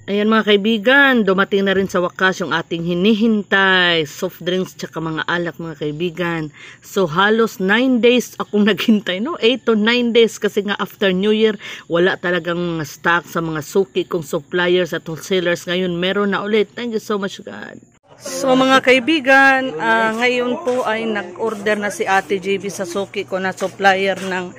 Ayan mga kaibigan, dumating na rin sa wakas yung ating hinihintay, soft drinks tsaka mga alak mga kaibigan. So halos 9 days akong naghintay, no? 8 to 9 days kasi nga after New Year, wala talagang mga stock sa mga suki kong suppliers at wholesalers. Ngayon meron na ulit. Thank you so much God. So mga kaibigan, ngayon po ay nag-order na si Ate JB sa suki ko na supplier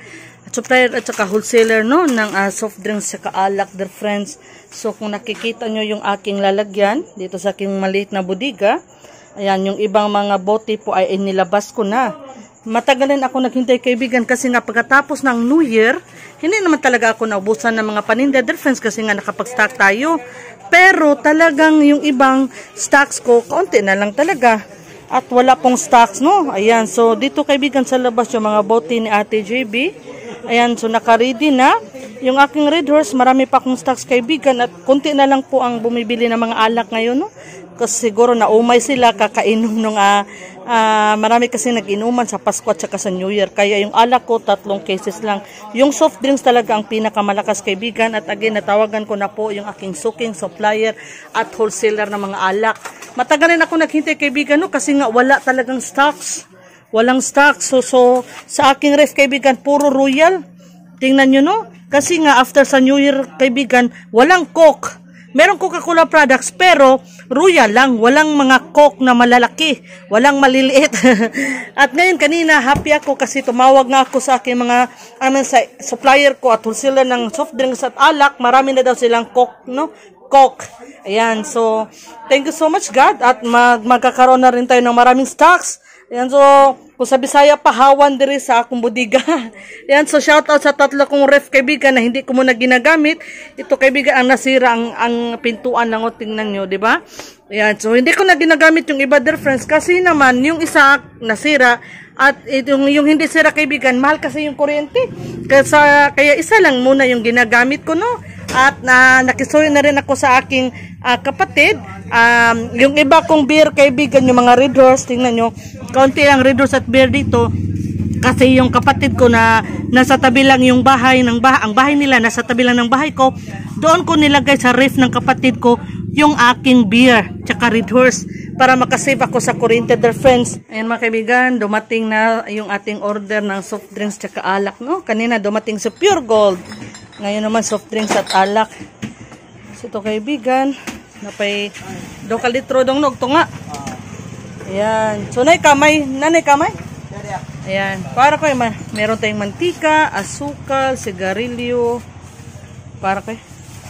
at saka wholesaler no ng soft drinks at alak, dear friends. So kung nakikita nyo yung aking lalagyan dito sa aking maliit na bodega, ayan, yung ibang mga bote po ay inilabas ko na. Matagalan ako naghintay kaibigan kasi nga pagkatapos ng New Year, hindi naman talaga ako naubusan ng mga paninda, dear friends, kasi nga nakapag-stock tayo. Pero talagang yung ibang stocks ko, kaunti na lang talaga. At wala pong stocks, no? Ayan, so dito kaibigan sa labas yung mga bote ni Ate JB. Ayan, so naka-ready na. Yung aking Red Horse, marami pa akong stocks kaibigan at konti na lang po ang bumibili ng mga alak ngayon, no? Kasi siguro naumay sila kakainom nung marami kasi nag-inuman sa Pasko at saka sa New Year. Kaya yung alak ko, 3 cases lang. Yung soft drinks talaga ang pinakamalakas kaibigan. At again, natawagan ko na po yung aking suking supplier at wholesaler ng mga alak. Matagal na ako naghintay kaibigan, no? Kasi nga wala talagang stocks. Walang stock. So sa aking ref kaibigan, puro Royal. Tingnan nyo, no? Kasi nga after sa New Year kaibigan, walang Coke. Merong Coca-Cola products pero Royal lang. Walang mga Coke na malalaki. Walang maliliit. At ngayon kanina happy ako kasi tumawag nga ako sa aking mga sa supplier ko at wholesaler ng soft drinks at alak. Marami na daw silang Coke, no? Coke. Ayan. So thank you so much God. At magkakaroon na rin tayo ng maraming stocks. Ayan, so, kung sa Bisaya, pahawan diri sa akong bodega. Ayan, so, shoutout sa 3 kong ref kaibigan na hindi ko muna ginagamit. Ito kaibigan ang nasira, ang pintuan lang o tingnan nyo, di ba? Ayan, so, hindi ko na ginagamit yung iba, dear friends, kasi naman, yung isa nasira, at yung hindi sira kaibigan, mahal kasi yung kuryente. Kaya isa lang muna yung ginagamit ko, no? At nakisuyo na rin ako sa aking kapatid. Yung iba kong beer kaibigan, yung mga Red Horse, tingnan nyo, kaunti lang Red Horse at beer dito. Kasi yung kapatid ko na nasa tabi lang yung bahay, ang bahay nila nasa tabi lang ng bahay ko, doon ko nilagay sa ref ng kapatid ko yung aking beer, tsaka Red Horse, para makasave ako sa kuryente, dear friends. Ayan mga kaibigan, dumating na yung ating order ng soft drinks tsaka alak, no? Kanina dumating sa Pure Gold. Ngayon naman soft drinks at alak. So ito kaibigan, napay 2 litro dong nog to nga. Ayan. So nanay kamay. Ayan. Para ko meron tayong mantika, asukal, sigarilyo. Para ko.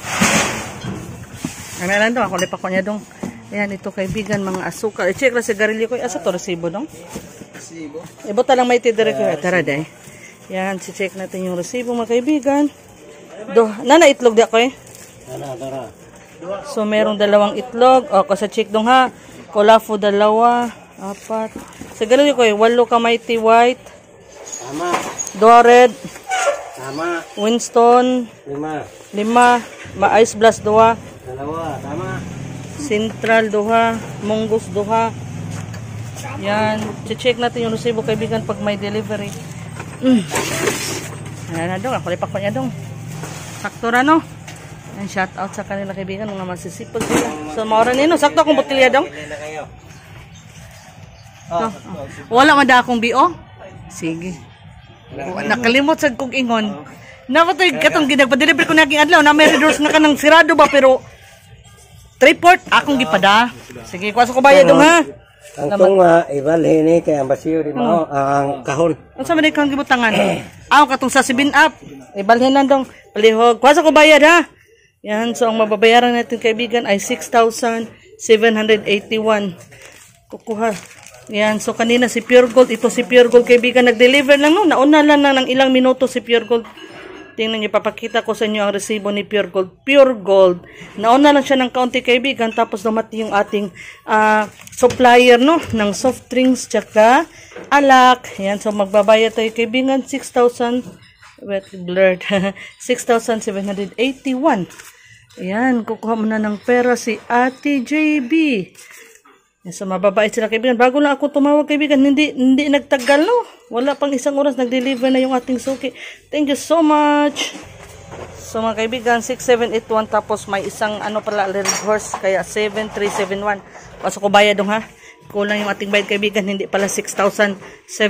Ano lang dong, ako lipa ko niya dong. Ayan, ito kaibigan, mga asukal. I-check lang sigarilyo ko. Asa to resibo dong? Resibo. Ibota lang may tidire ko. Tara day. Ayan, si-check natin yung resibo mga kaibigan. Nana itlog di ako eh. Tara. So merong 2 itlog. O kasi check dong ha. Kolafo 2, 4. Sigarilyo ko eh. 8 Kamaiti white. Tama. 2 red. Tama. Winston. 5. Ma-ice blast 2. 2. Tama. Central 2. Mungus 2. Yan. Check natin yung resibo kaibigan pag may delivery. Ayan na dong. Ako lipak pa niya dong. Sakto ra no. And shout out sa kanila kaibigan, mga masisipag sila. So maura nino, sakto akong botilya dong. No. Wala man da akong BO. Sige. Nakalimot sad kog ingon. Napatoy katong ginagpa-deliver ko naging adlaw na may redoors na kanang sirado ba pero triport akong gipada. Sige, kuwaso ko bayad dong ha. Ang tong ibalhin ni kay ambassador di mo ang kahon. Unsa man ikang gibutangan? Katong sa 7 up. Ibalhin nandong palihog. Kuwasa ko bayad ha. Yan, so ang mababayaran natin kaibigan ay 6,781. Kukuha. Yan, so kanina si Pure Gold, ito si Pure Gold kaibigan nag-deliver lang no. Nauna lang ng ilang minuto si Pure Gold. Tingnan niyo, papakita ko sa inyo ang resibo ni Pure Gold. Pure Gold. Nauna lang siya ng kaunti kaibigan tapos dumating yung ating supplier no ng soft drinks tsaka alak. Yan, so magbabayad tayo kaibigan 6,000 blurred 6,781. Ayan, kukuha mo na ng pera si Ate JB. Yan, so mababait sila kaibigan. Bago lang ako tumawag kaibigan, hindi nagtagal no. Wala pang 1 oras nag-deliver na yung ating suki. Thank you so much. So mga kaibigan, 6781 tapos may isang ano pala red horse kaya 7371. Pasok ko bayad dong ha. Kulang yung ating bayad kaibigan, hindi pala 6,000,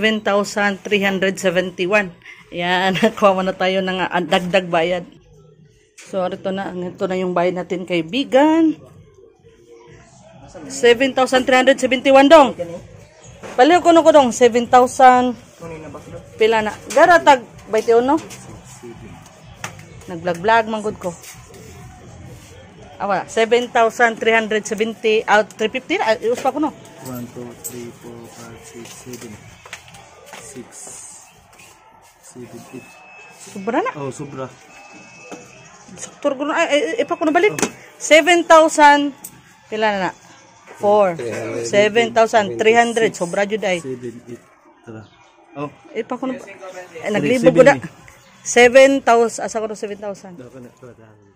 7,371. Yan, nakuha mo na tayo ng dagdag bayad. So ito na yung bayad natin kaibigan. 7,371 dong. Paliw ko dong 7,000. Pila na. Garatag 21 no? Nag-vlog manggod ko. Wala. 7,370 out 350 na. Ius pa ko no. 1, 2, 3, 4, 5, 6, 7, 6, 7, 8. Sobra na. Oh, sobra. Saktor ko na. Ipa ko na balik. 7,000. Pila na na. 4. 7,300. Sobra jud ay. 7, 8. Tara. Oh. Ipa ko na. Naglibog ko na. 7,000. Asa ko na 7,000. Dapat na.